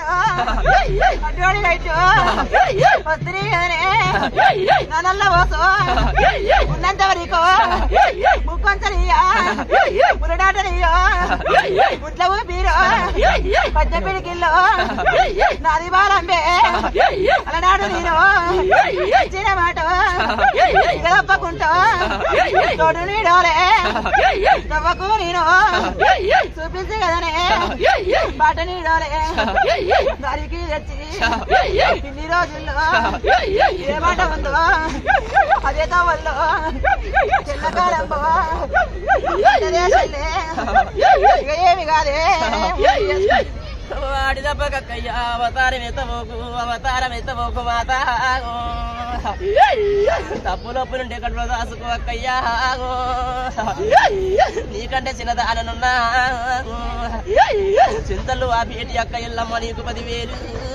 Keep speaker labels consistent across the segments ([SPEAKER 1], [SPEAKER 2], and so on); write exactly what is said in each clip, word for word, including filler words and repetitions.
[SPEAKER 1] అడ్డోడి light వద్దుని నల్ల పోసు ఉన్నంత వరకు ముక్కొంచనియా మురడాటనియో ముట్ల ఊపిరో పచ్చ పిడికిల్లో నాది బాలంబే అలనాడు నేను ఇచ్చిన మాట తప్పకుంటా తోడు నీడోలే తవ్వకు నేను చూపించి కదనే బాట నీడోలే దానికి తెచ్చి ఇన్ని రోజుల్లో ఏ మాట ఉందో అదే తవ్వల్లో చిన్నకాలంలో ఇక ఏమి కాదే
[SPEAKER 2] వాడి దెబ్బకయ్యా అవతారం ఎత్తబోకు అవతారం ఎత్తబోకు మాత తప్పులొప్పులుంటే కడుపులో దాసుకో అక్కయ్యా నీకంటే చిన్నదాననున్నా చింతలు వాపి ఏటి అక్క ఎల్లమ్మ నీకు పదివేలు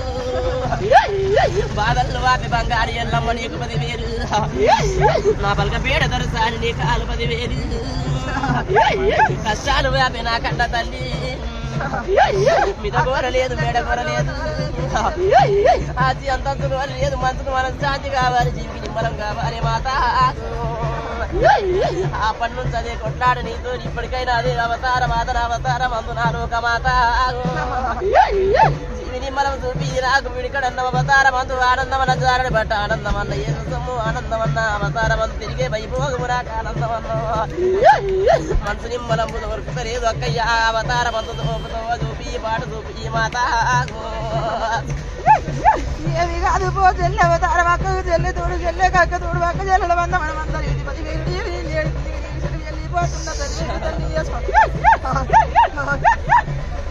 [SPEAKER 2] బాధలు వాపి బంగారు ఎల్లమ్మ నీకు పదివేలు నా పలక పీడ దొరసాని నీ కాలు పదివేలు కష్టాలు వాపి నా కంట తల్లి మీద కోరలేదు మేడ కోరలేదు ఆచి అంతంతులు లేదు మంతులు మనం శాంతి కావాలి జీవికి మనం కావాలి మాత ఆ పన్ను చదే కొట్లాడు నీతో ఇప్పటికైనా అదే అవతార మాతన అవతారం అందు నా లోక మాత జీవిని మనం చూపి నాకు విడికడన్న అవతారం అందు ఆనందమన్న జారని బట్ట ఆనందమన్న ఏ సొమ్ము ఆనందమన్న అవతారం అందు తిరిగే వైభోగము నాకు ఆనందమన్న మనసు నిమ్మలంబు దొరుకుతలేదు అక్కయ్య అవతారం అందు చూపి పాట చూపి మాత
[SPEAKER 1] ఏమి కాదు పో చెల్లి అవతారం అక్కకు చెల్లి తోడు చెల్లె కక్క తోడు అక్క చెల్లెల వంద మనం అందరూ ఇది పది వేలు వెళ్ళిపోతున్న తల్లి తల్లి చేసుకో